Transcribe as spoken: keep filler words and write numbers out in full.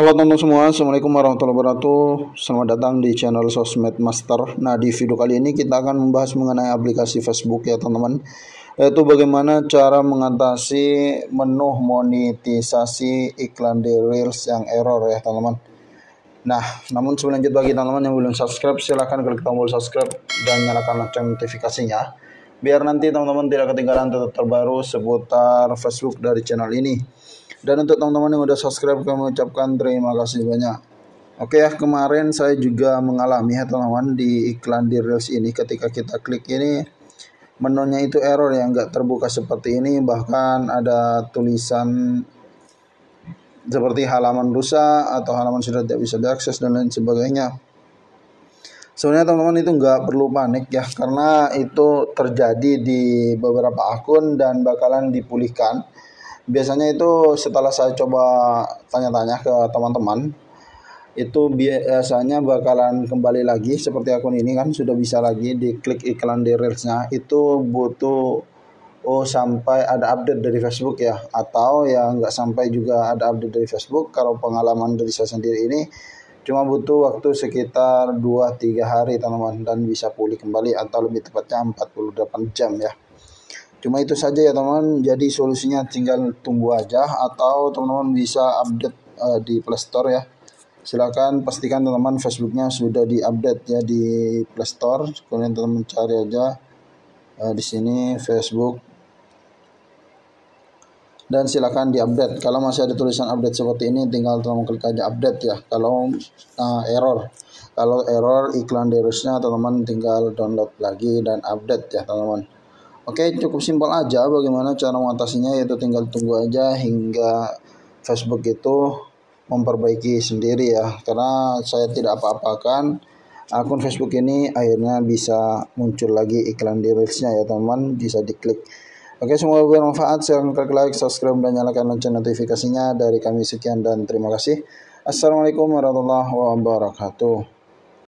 Halo teman-teman semua, Assalamualaikum warahmatullahi wabarakatuh. Selamat datang di channel Sosmed Master. Nah, di video kali ini kita akan membahas mengenai aplikasi Facebook ya teman-teman, yaitu bagaimana cara mengatasi menu monetisasi iklan di Reels yang error ya teman-teman. Nah, namun sebelum lanjut, bagi teman-teman yang belum subscribe, silahkan klik tombol subscribe dan nyalakan lonceng notifikasinya, biar nanti teman-teman tidak ketinggalan tutorial terbaru seputar Facebook dari channel ini. Dan untuk teman-teman yang udah subscribe, kami ucapkan terima kasih banyak. Oke ya, kemarin saya juga mengalami ya teman-teman di iklan di Reels ini, ketika kita klik ini menunya itu error yang nggak terbuka seperti ini, bahkan ada tulisan seperti halaman rusak atau halaman sudah tidak bisa diakses dan lain sebagainya. Sebenarnya teman-teman itu nggak perlu panik ya, karena itu terjadi di beberapa akun dan bakalan dipulihkan. Biasanya itu setelah saya coba tanya-tanya ke teman-teman, itu biasanya bakalan kembali lagi seperti akun ini kan, sudah bisa lagi diklik iklan di Reelsnya. Itu butuh oh sampai ada update dari Facebook ya, atau ya nggak sampai juga ada update dari Facebook. Kalau pengalaman dari saya sendiri ini cuma butuh waktu sekitar dua tiga hari teman-teman, dan bisa pulih kembali, atau lebih tepatnya empat puluh delapan jam ya. Cuma itu saja ya teman-teman, jadi solusinya tinggal tunggu aja, atau teman-teman bisa update uh, di Play Store ya. Silakan pastikan teman-teman Facebooknya sudah diupdate ya di Play Store. Kemudian teman-teman cari aja uh, di sini Facebook, dan silakan diupdate. Kalau masih ada tulisan update seperti ini, tinggal teman-teman klik aja update ya. Kalau uh, error, kalau error iklan di Reelsnya, teman-teman tinggal download lagi dan update ya teman-teman. Oke, cukup simpel aja bagaimana cara mengatasinya, yaitu tinggal tunggu aja hingga Facebook itu memperbaiki sendiri ya. Karena saya tidak apa-apakan akun Facebook ini, akhirnya bisa muncul lagi iklan di Reelsnya ya teman-teman, bisa diklik. Oke, semoga bermanfaat. Silahkan klik like, subscribe, dan nyalakan lonceng notifikasinya. Dari kami sekian dan terima kasih. Assalamualaikum warahmatullahi wabarakatuh.